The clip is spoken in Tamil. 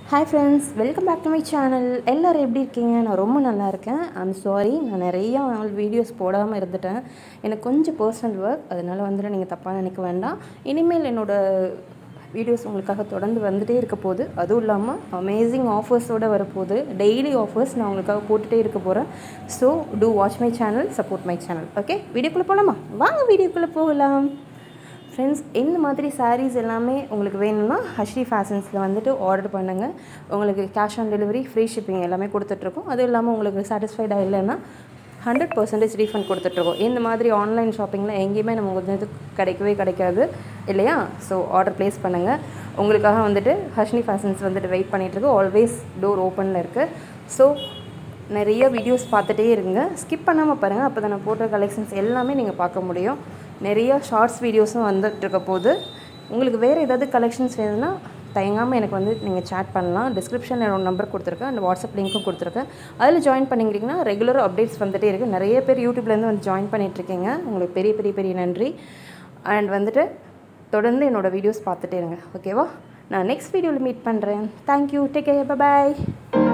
Hi friends, welcome back to my channel. எல்லாரும் எப்படி இருக்கீங்க? நான் ரொம்ப நல்லா இருக்கேன். I'm sorry, நான் நிறைய வீடியோஸ் போடாமல் இருந்துட்டேன். எனக்கு கொஞ்சம் பர்சனல் ஒர்க், அதனால வந்துட்டு நீங்கள் தப்பாக நினைக்க வேண்டாம். இனிமேல் என்னோட வீடியோஸ் உங்களுக்காக தொடர்ந்து வந்துட்டே இருக்க போகுது. அதுவும் இல்லாமல் அமேசிங் ஆஃபர்ஸோடு வரப்போகுது. டெய்லி ஆஃபர்ஸ் நான் உங்களுக்காக போட்டுகிட்டே இருக்க போகிறேன். So to watch my channel, support my channel. Okay, வீடியோக்குள்ளே போகலாமா? வாங்க வீடியோக்குள்ளே போகலாம். ஃப்ரெண்ட்ஸ், இந்த மாதிரி சாரீஸ் எல்லாமே உங்களுக்கு வேணும்னா ஹஷ்ரி ஃபேஷன்ஸில் வந்துட்டு ஆர்டர் பண்ணுங்கள். உங்களுக்கு cash on delivery, free shipping எல்லாமே கொடுத்துட்ருக்கோம். அதுவும் இல்லாமல் உங்களுக்கு சாட்டிஸ்ஃபைடாக இல்லைன்னா 100% ரீஃபண்ட் கொடுத்துட்ருக்கோம். இந்த மாதிரி ஆன்லைன் ஷாப்பிங்கில் எங்கேயுமே நம்ம வந்து கிடைக்காது இல்லையா? ஸோ ஆர்டர் ப்ளேஸ் பண்ணுங்கள். உங்களுக்காக வந்துட்டு ஹஷ்ரி ஃபேஷன்ஸ் வந்துட்டு வெயிட் பண்ணிகிட்ருக்கு. ஆல்வேஸ் டோர் ஓப்பனில் இருக்குது. ஸோ நிறைய வீடியோஸ் பார்த்துட்டே இருங்க, ஸ்கிப் பண்ணாமல் பாருங்கள். அப்போ தான் நான் போட்ட கலெக்ஷன்ஸ் எல்லாமே நீங்கள் பார்க்க முடியும். நிறைய ஷார்ட்ஸ் வீடியோஸும் வந்துட்டுருக்க போது. உங்களுக்கு வேறு ஏதாவது கலெக்ஷன்ஸ் வேணும்னா தயங்காமல் எனக்கு வந்து நீங்கள் சேட் பண்ணலாம். டிஸ்கிரிப்ஷனில் என்னோட நம்பர் கொடுத்துருக்கேன், அந்த வாட்ஸ்அப் லிங்க்கும் கொடுத்துருக்கேன். அதில் ஜாயின் பண்ணிக்கிறீங்கன்னா ரெகுலர் அப்டேட்ஸ் வந்துகிட்டே இருக்குது. நிறைய பேர் யூடியூப்லேருந்து வந்து ஜாயின் பண்ணிகிட்ருக்கீங்க. உங்களுக்கு பெரிய பெரிய பெரிய நன்றி. அண்ட் வந்துட்டு தொடர்ந்து என்னோடய வீடியோஸ் பார்த்துட்டே இருங்க. ஓகேவா? நான் நெக்ஸ்ட் வீடியோவில் மீட் பண்ணுறேன். தேங்க்யூ, டேக் கேர், பை பாய்.